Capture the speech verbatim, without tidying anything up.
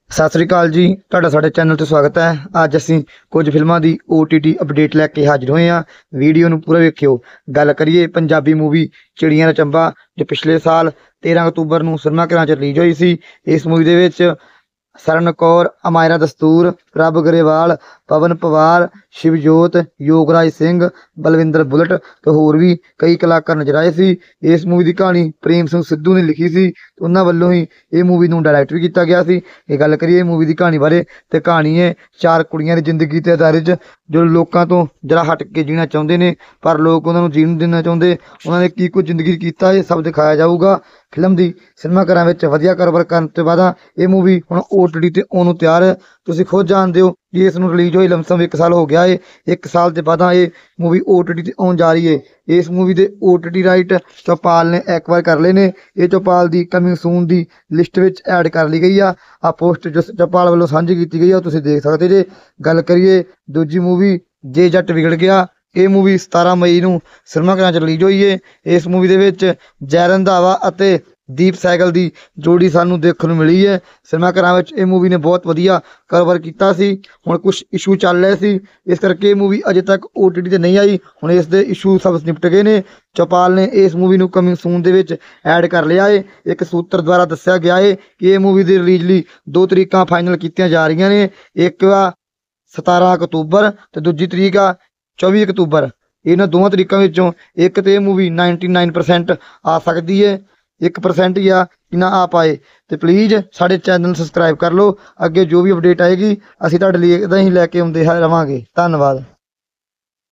सत श्री अकाल जी, तुहाडा साडे चैनल ते स्वागत है। अज असीं कुछ फिल्मां दी ओ टी टी अपडेट लैके हाजिर होए हां। वीडियो नूं पूरा वेखियो। गल करिए पंजाबी मूवी चिड़ियां दा चंबा जो पिछले साल तेरह अक्तूबर नूं सिनेमाघरां च रिलीज होई सी। इस मूवी दे विच सरन कौर, अमायरा दस्तूर, प्रभ गरेवाल, पवन पवार, शिवजोत, योगराज सिंह, बलविंदर बुलट ते होर भी कई कलाकार नजर आए सी। इस मूवी की कहानी प्रेम सिंह सिद्धू ने लिखी सी। उन्हां वल्लों ही ये मूवी नूं डायरैक्ट भी किया गया सी। ये गल करिए मूवी की कहानी बारे तो कहानी है चार कुड़ियां दी जिंदगी ते आधारित जो लोगों तो जरा हट के जीना चाहते हैं पर लोग उन्होंने जीण देना चाहते। उन्होंने की कुछ जिंदगी किया ये सब दिखाया जाऊगा। फिल्म की सिनेमाघरां विच वधिया कारोबार करन तो बाद ये मूवी हुण ओ टी टी ते आउण नूं तैयार है। तुसीं खुद जानते हो कि इस नूं रिलीज होई लमसम एक साल हो गया है। एक साल के बाद ये मूवी ओ टी टी ते आउण जा रही है। इस मूवी के O T T right Chaupal ने एक्वायर कर लए ने। ये चौपाल की कमिंग सून की लिस्ट में ऐड कर ली गई आ। आ पोस्ट जो चौपाल वालों साझी की गई है तुसीं देख सकते जे। गल करिए दूजी मूवी जे जट विगड़ गया, ये मूवी सतारह मई नूं सिनेमाघरां च रिलीज हुई है। इस मूवी दे विच जय रंधावा अते दीप सैगल की जोड़ी सानू देखने नूं मिली है। सिनेमाघरां विच ये मूवी ने बहुत वधिया कारोबार किया सी। हुण कुछ इशू चल रहे सी, इस करके ये मूवी अजे तक ओ टी टी ते नहीं आई। हुण इस दे इशू सब निपट गए ने। चौपाल ने इस मूवी नूं कमिंग सून दे विच ऐड कर लिया है। एक सूत्र द्वारा दस्सिया गया है कि ये मूवी की रिलीज लई दो तरीकां फाइनल कीतियां जा रही ने। एक वा सतारह अक्तूबर ते दूजी तरीक आ चौबीस अक्तूबर। इन्हां दोवां तरीकों विचों एक तो यह मूवी नाइनटी नाइन परसेंट आ सकती है, एक परसेंट ही आ कि ना आ पाए। तो प्लीज़ साढ़े चैनल सबसक्राइब कर लो। अगे जो भी अपडेट आएगी असीं तुहाडे लई इदां ही लैके आउंदे रहांगे। धन्नवाद।